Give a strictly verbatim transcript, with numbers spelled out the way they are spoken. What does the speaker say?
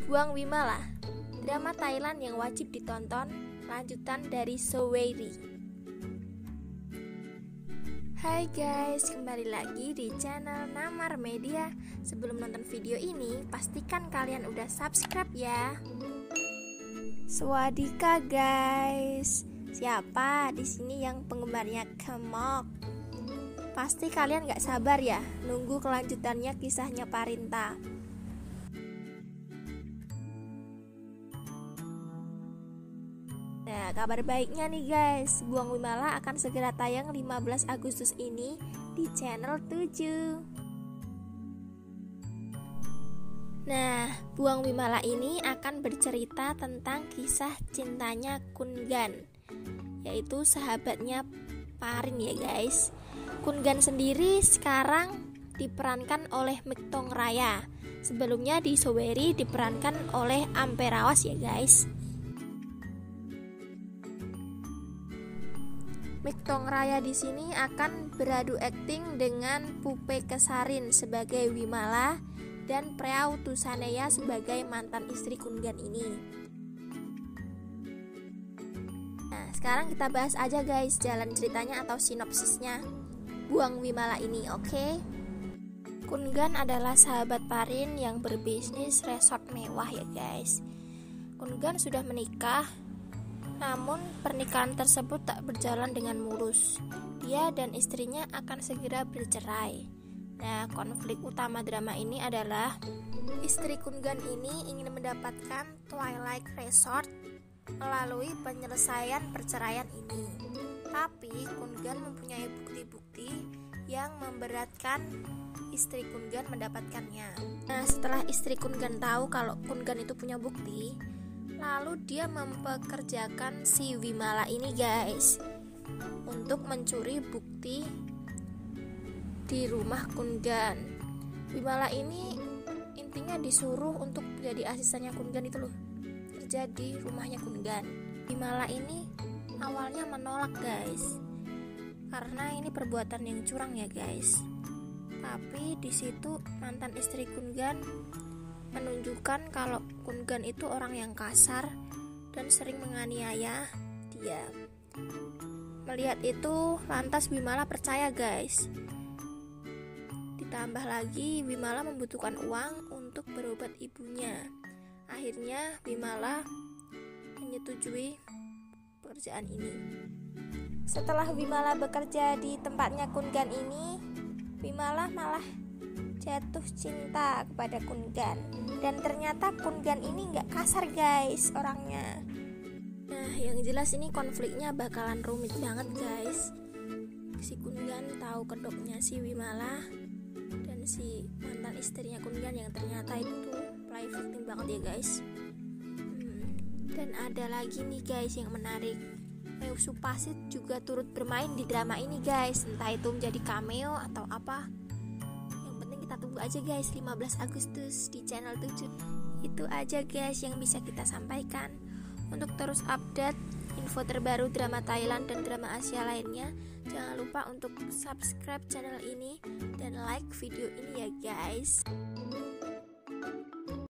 Buang Wimala, drama Thailand yang wajib ditonton, lanjutan dari Sowery. Hai guys, kembali lagi di channel Namar Media. Sebelum nonton video ini, pastikan kalian udah subscribe ya. Swadika guys, siapa di sini yang penggemarnya K-pop? Pasti kalian gak sabar ya nunggu kelanjutannya kisahnya Parinta. Nah, kabar baiknya nih guys, Buang Wimala akan segera tayang lima belas Agustus ini di channel tujuh. Nah, Buang Wimala ini akan bercerita tentang kisah cintanya Kungan, yaitu sahabatnya Parin ya guys. Kungan sendiri sekarang diperankan oleh Miktong Raya. Sebelumnya di Sowery diperankan oleh Amperawas ya guys. Miktong Raya di sini akan beradu akting dengan Pupe Kesarin sebagai Wimala dan Preau Tusaneya sebagai mantan istri Kungan ini. Nah, sekarang kita bahas aja guys jalan ceritanya atau sinopsisnya Buang Wimala ini, oke? Okay? Kungan adalah sahabat Parin yang berbisnis resort mewah ya guys. Kungan sudah menikah, namun pernikahan tersebut tak berjalan dengan mulus. Dia dan istrinya akan segera bercerai. Nah, konflik utama drama ini adalah istri Kungan ini ingin mendapatkan Twilight Resort melalui penyelesaian perceraian ini. Tapi Kungan mempunyai bukti-bukti yang memberatkan istri Kungan mendapatkannya. Nah, setelah istri Kungan tahu kalau Kungan itu punya bukti, lalu dia mempekerjakan si Wimala ini guys untuk mencuri bukti di rumah Kungan. Wimala ini intinya disuruh untuk jadi asistennya Kungan itu loh, kerja di rumahnya Kungan. Wimala ini awalnya menolak guys, karena ini perbuatan yang curang ya guys. Tapi di situ mantan istri Kungan menunjukkan kalau Kungan itu orang yang kasar dan sering menganiaya dia. Melihat itu, lantas Wimala percaya guys. Ditambah lagi Wimala membutuhkan uang untuk berobat ibunya. Akhirnya Wimala menyetujui pekerjaan ini. Setelah Wimala bekerja di tempatnya Kungan ini, Wimala malah jatuh cinta kepada Kungan. Dan ternyata Kungan ini gak kasar guys orangnya. Nah, yang jelas ini konfliknya bakalan rumit banget guys. Si Kungan tahu kedoknya si Wimala dan si mantan istrinya Kungan yang ternyata itu play victim banget ya guys. hmm. Dan ada lagi nih guys yang menarik, Reu Supasit juga turut bermain di drama ini guys. Entah itu menjadi cameo atau apa, kita tunggu aja guys lima belas Agustus di channel tujuh. Itu aja guys yang bisa kita sampaikan. Untuk terus update info terbaru drama Thailand dan drama Asia lainnya, jangan lupa untuk subscribe channel ini dan like video ini ya guys.